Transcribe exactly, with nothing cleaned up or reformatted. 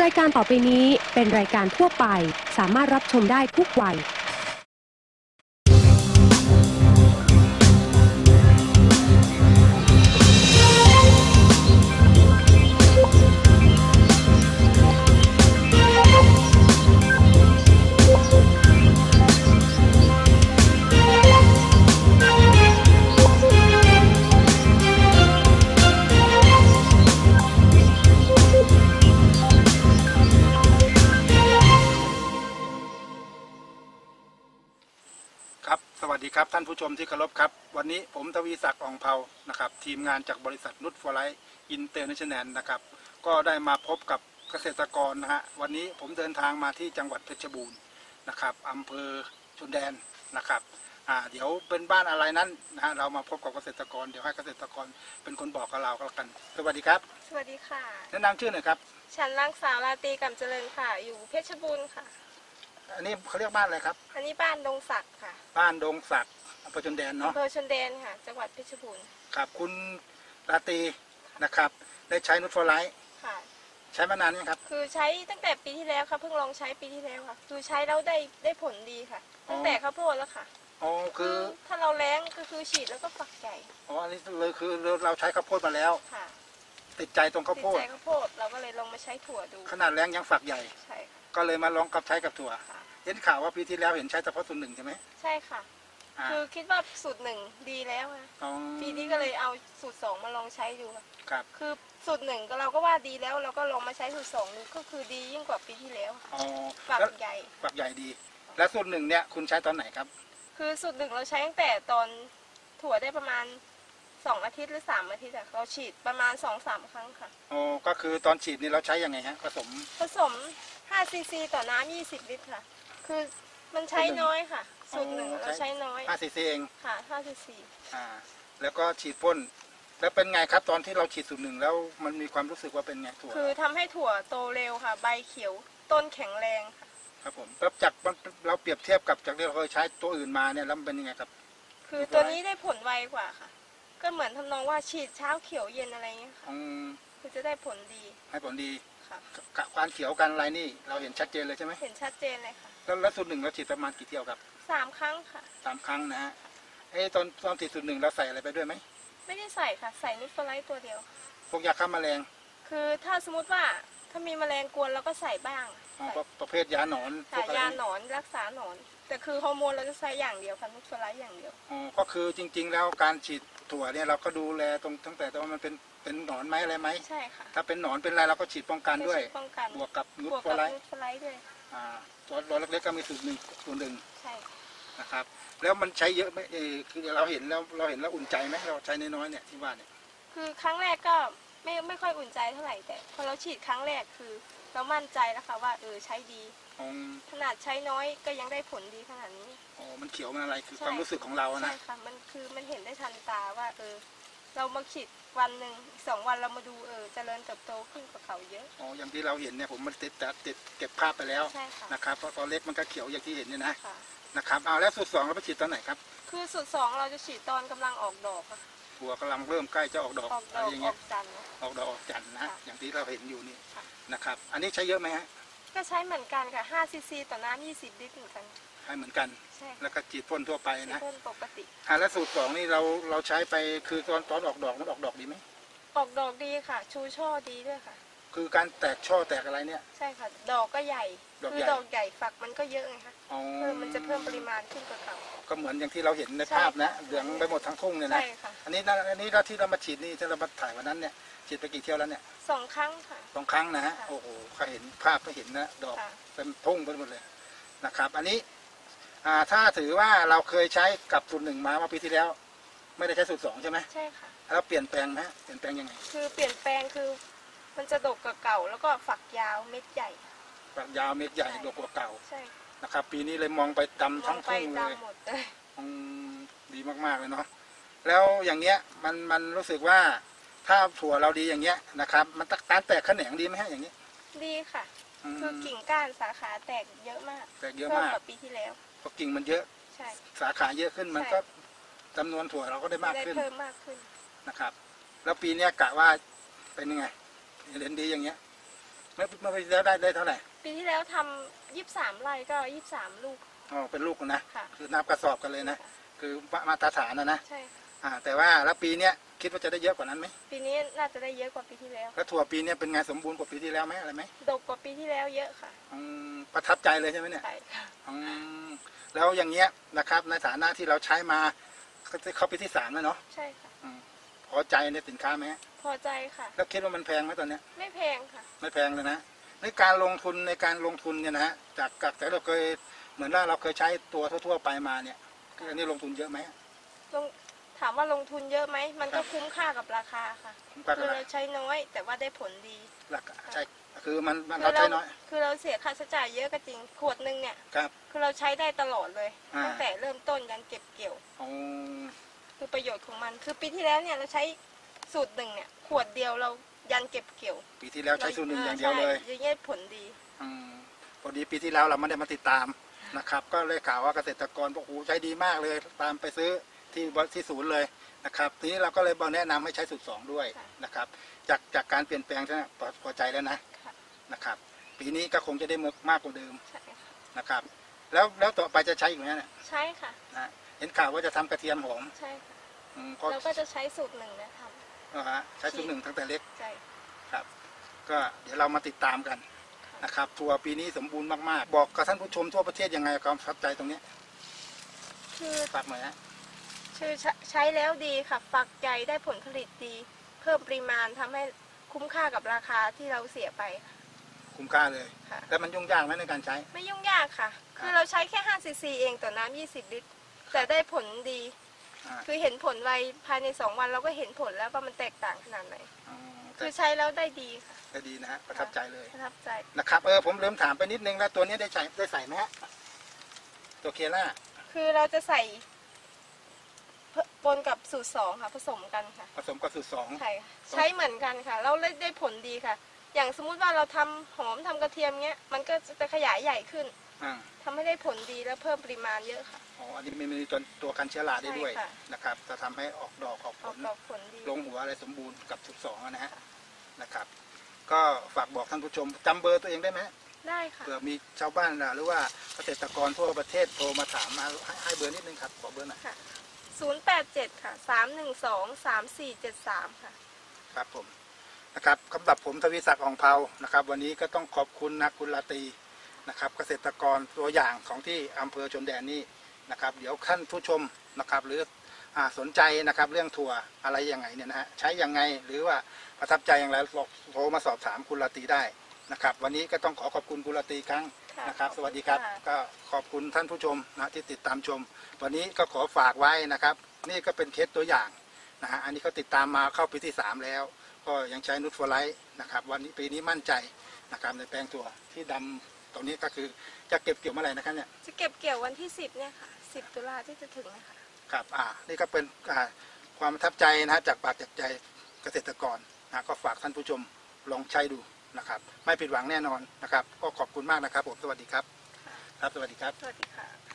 ายการต่อไปนี้เป็นรายการทั่วไปสามารถรับชมได้ทุกวัยสวัสดีครับท่านผู้ชมที่เคารพครับวันนี้ผมทวีศักดิ์อ่องเภานะครับทีมงานจากบริษัทนุชฟอร์ไลท์อินเตอร์เนชั่นแนลนะครับก็ได้มาพบกับเกษตรกรนะฮะวันนี้ผมเดินทางมาที่จังหวัดเพชรบูรณ์นะครับอำเภอชนแดนนะครับอ่าเดี๋ยวเป็นบ้านอะไรนั้นนะฮะเรามาพบกับเกษตรกรเดี๋ยวให้เกษตรกรเป็นคนบอกกับเราก็แล้วกันสวัสดีครับสวัสดีค่ะแนะนำชื่อหน่อยครับฉันนางสาวราตรีกำเจริญค่ะอยู่เพชรบูรณ์ค่ะอันนี้เขาเรียกบ้านอะไรครับอันนี้บ้านดงศักดิ์ค่ะบ้านดงศักดิ์อำเภอชนแดนเนาะอำเภอชนแดนค่ะจังหวัดเพชรบูรณ์ครับคุณราตรีนะครับได้ใช้นุชฟอร์ไลท์ค่ะใช้มานานยังครับคือใช้ตั้งแต่ปีที่แล้วค่ะเพิ่งลองใช้ปีที่แล้วค่ะคือใช้แล้วได้ได้ผลดีค่ะตั้งแต่ข้าวโพดแล้วค่ะอ๋อคือถ้าเราแล้งก็คือฉีดแล้วก็ฝักใหญ่อ๋ออันนี้เลยคือเราใช้ข้าวโพดมาแล้วค่ะติดใจตรงข้าวโพดติดใจข้าวโพดเราก็เลยลองมาใช้ถั่วดูขนาดแล้งยังฝักใหญ่ใช่ก็เลยมาลองกับใช้กับถั่วเห็นข่าวว่าปีที่แล้วเห็นใช้เฉพาะสูตรหนึ่งใช่ไหมใช่ค่ะคือคิดว่าสูตรหนึ่งดีแล้วค่ะปีนี้ก็เลยเอาสูตรสองมาลองใช้ดูครับคือสูตรหนึ่งก็เราก็ว่าดีแล้วเราก็ลองมาใช้สูตรสองดูก็คือดียิ่งกว่าปีที่แล้วอ๋อฝักใหญ่ฝักใหญ่ดีแล้วสูตรหนึ่งเนี่ยคุณใช้ตอนไหนครับคือสูตรหนึ่งเราใช้ตั้งแต่ตอนถั่วได้ประมาณสองอาทิตย์หรือสามอาทิตย์อะเราฉีดประมาณสองสามครั้งค่ะอ๋อก็คือตอนฉีดนี่เราใช้ยังไงฮะผสมผสมห้าซีซีต่อน้ำยี่สิบลิตรค่ะคือมันใช้น้อยค่ะสูตรหนึ่งเราใช้น้อยห้าซีซีเองค่ะห้าซีซีอ่าแล้วก็ฉีดพ่นแล้วเป็นไงครับตอนที่เราฉีดสูตรหนึ่งแล้วมันมีความรู้สึกว่าเป็นไงถั่วคือทำให้ถั่วโตเร็วค่ะใบเขียวต้นแข็งแรงค่ะครับผมแล้วจากเราเปรียบเทียบกับจากที่เราเคยใช้ตัวอื่นมาเนี่ยแล้วมันเป็นยังไงครับคือตัวนี้ได้ผลไวกว่าค่ะก็เหมือนทำนองว่าฉีดเช้าเขียวเย็นอะไรเงี้ยค่ะคือจะได้ผลดีให้ผลดีค่ะการเขียวกันอะไรนี่เราเห็นชัดเจนเลยใช่ไหมเห็นชัดเจนเลยค่ะแล้วแล้วสูตรหนึ่งเราฉีดประมาณกี่เที่ยวครับสามครั้งค่ะสามครั้งนะฮะเอ้ตอนตอนฉีดสูตรหนึ่งเราใส่อะไรไปด้วยไหมไม่ได้ใส่ค่ะใส่นุชฟอร์ไลท์ตัวเดียวพวกยาฆ่าแมลงคือถ้าสมมติว่าถ้ามีแมลงกวนเราก็ใส่บ้างประเภทยาหนอนยาหนอนรักษาหนอนแต่คือฮอร์โมนเราจะใช้อย่างเดียวค่ะนุชฟอร์ไลท์อย่างเดียวอ๋อก็คือจริงๆแล้วการฉีดถั่วเนี่ยเราก็ดูแลตรงตั้งแต่ว่ามันเป็นเป็นหนอนไหมอะไรไหมใช่ค่ะถ้าเป็นหนอนเป็นอะไรเราก็ฉีดป้องกันด้วยป้องกันบวกกับนุชฟอร์ไลท์ด้วยอ่าตัวตัวเล็กๆก็มีสูตรหนึ่งสูตรหนึ่งใช่นะครับแล้วมันใช้เยอะไหมเออคือเราเห็นแล้วเราเห็นแล้วอุ่นใจไหมเราใช้น้อยๆเนี่ยที่ว่าเนี่ยคือครั้งแรกก็ไม่ไม่ค่อยอุ่นใจเท่าไหร่แต่พอเราฉีดครั้งแรกคือเรามั่นใจแล้วค่ะว่าเออใช้ดีขนาดใช้น้อยก็ยังได้ผลดีขนาดนี้อ๋อมันเขียวมันอะไรคือความรู้สึกของเรานะใช่ค่ะมันคือมันเห็นได้ทันตาว่าเออเรามาฉีดวันหนึ่งสองวันเรามาดูเออเจริญเติบโตขึ้นกว่าเขาเยอะอ๋ออย่างที่เราเห็นเนี่ยผมมันติดติดเก็บภาพไปแล้วนะครับเพราะตอนเล็กมันก็เขียวอย่างที่เห็นเนี่ยนะนะครับเอาแล้วสูตรสองเราไปฉีดตอนไหนครับคือสูตรสองเราจะฉีดตอนกำลังออกดอกค่ะถั่วกำลังเริ่มใกล้จะออกดอกอะไรอย่างเงี้ยออกดอกออกจันทร์นะอย่างที่เราเห็นอยู่นี่นะครับอันนี้ใช้เยอะไหมฮะก็ใช้เหมือนกันค่ะห้าซีซีต่อน้ำยี่สิบลิตรเหมือนกันใช้เหมือนกันแล้วก็ฉีดพ่นทั่วไปนะพ่นปกติอ่าแล้วสูตรสองนี่เราเราใช้ไปคือตอนตอนออกดอกมันออกดอกดีไหมออกดอกดีค่ะชูช่อดีด้วยค่ะคือการแตกช่อแตกอะไรเนี่ยใช่ค่ะดอกก็ใหญ่คือดอกใหญ่ฝักมันก็เยอะไงคะเพิ่มมันจะเพิ่มปริมาณขึ้นกว่าเก่าก็เหมือนอย่างที่เราเห็นในภาพนะเหลืองไปหมดทั้งทุ่งเลยนะอันนี้อันนี้เราที่เรามาฉีดนี่ที่เรามาถ่ายวันนั้นเนี่ยฉีดไปกี่เที่ยวแล้วเนี่ยสองครั้งค่ะสองครั้งนะฮะโอ้โหใครเห็นภาพก็เห็นนะดอกเป็นทุ่งไปหมดเลยนะครับอันนี้ถ้าถือว่าเราเคยใช้กับสูตรหนึ่งมาเมื่อปีที่แล้วไม่ได้ใช้สูตรสองใช่ไหมใช่ค่ะแล้วเปลี่ยนแปลงไหมเปลี่ยนแปลงยังไงคือเปลี่ยนแปลงคือมันจะดกกว่าเก่าแล้วก็ฝักยาวเม็ดใหญ่ฝักยาวเม็ดใหญ่ดกกว่าเก่าใช่นะครับปีนี้เลยมองไปดำทั้งทุ่งเลยดีมากๆเลยเนาะแล้วอย่างเงี้ยมันมันรู้สึกว่าถ้าถั่วเราดีอย่างเงี้ยนะครับมันการแตกแขนงดีไหมฮะอย่างนี้ดีค่ะคือกิ่งก้านสาขาแตกเยอะมากแตกเยอะมากกว่าปีที่แล้วเพราะกิ่งมันเยอะใช่สาขาเยอะขึ้นมันก็จำนวนถั่วเราก็ได้มากขึ้นเพิ่มมากขึ้นนะครับแล้วปีนี้กะว่าเป็นยังไงเห็นดีอย่างเงี้ยเมื่อเมื่อปีที่แล้วได้ได้เท่าไหร่ปีที่แล้วทำยี่สิบสามไร่ก็ยี่สิบสามลูกอ๋อเป็นลูกนะค่ะคือนับกระสอบกันเลยนะคือมาตรฐานนะนะใช่ค่ะอ่าแต่ว่าแล้วปีเนี้ยคิดว่าจะได้เยอะกว่านั้นไหมปีนี้น่าจะได้เยอะกว่าปีที่แล้วแล้วถั่วปีนี้เป็นไงสมบูรณ์กว่าปีที่แล้วไหมอะไรไหมดกกว่าปีที่แล้วเยอะค่ะอืมประทับใจเลยใช่ไหมเนี่ยใช่ค่ะอืมแล้วอย่างเงี้ยนะครับในฐานะที่เราใช้มาเข้าปีที่สามแล้วเนาะใช่ค่ะพอใจในสินค้าไหมพอใจค่ะแล้วคิดว่ามันแพงไหมตอนเนี้ยไม่แพงค่ะไม่แพงเลยนะในการลงทุนในการลงทุนเนี่ยนะฮะจากจากแต่เราเคยเหมือนว่าเราเคยใช้ตัวทั่วๆไปมาเนี่ยอันนี้ลงทุนเยอะไหมลงถามว่าลงทุนเยอะไหมมันก็คุ้มค่ากับราคาค่ะคือเราใช้น้อยแต่ว่าได้ผลดีราคาใช่คือมันมันเราใช้น้อยคือเราเสียค่าใช้จ่ายเยอะก็จริงขวดนึงเนี่ยครับคือเราใช้ได้ตลอดเลยตั้งแต่เริ่มต้นยันเก็บเกี่ยวคือประโยชน์ของมันคือปีที่แล้วเนี่ยเราใช้สูตรหนึ่งเนี่ยขวดเดียวเรายันเก็บเกี่ยวปีที่แล้วใช้สูตรหนึ่งอย่างเดียวเลยยังได้ผลดีอืมพอดีปีที่แล้วเราไม่ได้มาติดตามนะครับก็เลยข่าวว่าเกษตรกรบอกโอ้ใช้ดีมากเลยตามไปซื้อที่ที่ศูนย์เลยนะครับทีนี้เราก็เลยบอกแนะนำให้ใช้สูตรสองด้วยนะครับจากจากการเปลี่ยนแปลงใช่ไหมพอใจแล้วนะนะครับปีนี้ก็คงจะได้มากกว่าเดิมนะครับแล้วแล้วต่อไปจะใช้อีกไหมเนี่ยใช่ค่ะนะเห็นข่าวว่าจะทำกระเทียมหอมใช่ค่ะเราก็จะใช้สูตรหนึ่งนะทำอ๋อฮะใช้สูตรหนึ่งตั้งแต่เล็กใช่ครับก็เดี๋ยวเรามาติดตามกันนะครับทัวร์ปีนี้สมบูรณ์มากๆบอกกับท่านผู้ชมทั่วประเทศยังไงความประทับใจตรงนี้คือฝากหน่อยฮะคือใช้แล้วดีค่ะฝักใจได้ผลผลิตดีเพิ่มปริมาณทำให้คุ้มค่ากับราคาที่เราเสียไปคุ้มค่าเลยแล้วมันยุ่งยากไหมในการใช้ไม่ยุ่งยากค่ะคือเราใช้แค่ห้าซีซีเองต่อน้ำยี่สิบลิตรแต่ได้ผลดีคือเห็นผลไวภายในสองวันเราก็เห็นผลแล้วว่ามันแตกต่างขนาดไหนคือใช้แล้วได้ดีค่ะได้ดีนะฮะประทับใจเลยประทับใจนะครับเออผมลืมถามไปนิดนึงแล้วตัวนี้ได้ใส่ได้ใส่ไหมฮะตัวเคล่าคือเราจะใส่ปนกับสูตรสองค่ะผสมกันค่ะผสมกับสูตรสองใช่ใช้เหมือนกันค่ะเราได้ผลดีค่ะอย่างสมมุติว่าเราทำหอมทำกระเทียมเงี้ยมันก็จะขยายใหญ่ขึ้นทำให้ได้ผลดีและเพิ่มปริมาณเยอะค่ะอ๋ออันนี้มีตัวตัวกันเชื้อราได้ด้วยนะครับจะทำให้ออกดอกออกผลลงหัวอะไรสมบูรณ์กับสูตรสองนะฮะนะครับก็ฝากบอกท่านผู้ชมจำเบอร์ตัวเองได้ไหมได้ค่ะเผื่อมีชาวบ้านหรือว่าเกษตรกรทั่วประเทศโทรมาถามมาให้เบอร์นิดนึงครับขอเบอร์หน่อยศูนย์แปดเจ็ดค่ะสามหนึ่งสองสามสี่เจ็ดสามค่ะครับผมนะครับสำหรับผมทวีศักดิ์อ่องเภานะครับวันนี้ก็ต้องขอบคุณนะคุณลาตรีนะครับเกษตรกรตัวอย่างของที่อำเภอชนแดนนี่นะครับเดี๋ยวท่านผู้ชมนะครับหรือสนใจนะครับเรื่องถั่วอะไรยังไงเนี่ยนะฮะใช้ยังไงหรือว่าประทับใจอย่างไรโทรมาสอบถามคุณลาตรีได้นะครับวันนี้ก็ต้องขอขอบคุณคุณลาตรีครั้งนะครับสวัสดีครับก็ขอบคุณท่านผู้ชมนะที่ติดตามชมวันนี้ก็ขอฝากไว้นะครับนี่ก็เป็นเคสตัวอย่างนะฮะอันนี้เขาติดตามมาเข้าปีที่สามแล้วก็ยังใช้นูตฟอร์ไลท์นะครับวันนี้ปีนี้มั่นใจนะครับในแปลงถั่วที่ดำตรงนี้ก็คือจะเก็บเกี่ยวเมื่อไหร่นะครับเนี่ยจะเก็บเกี่ยววันที่สิบเนี่ยค่ะสิบตุลาที่จะถึงนะคะครับอ่านี่ก็เป็นอ่าความประทับใจนะฮะจากปากจากใจเกษตรกรนะก็ฝากท่านผู้ชมลองใช้ดูนะครับไม่ผิดหวังแน่นอนนะครับก็ขอบคุณมากนะครับผมสวัสดีครับครับสวัสดีครับสวัสดีค่ะ